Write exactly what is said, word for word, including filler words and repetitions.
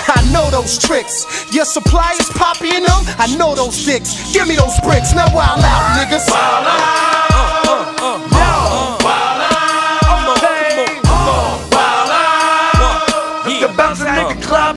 I know those tricks. Your suppliers popping them, I know those dicks. Give me those bricks, now wild out, niggas. Wild out.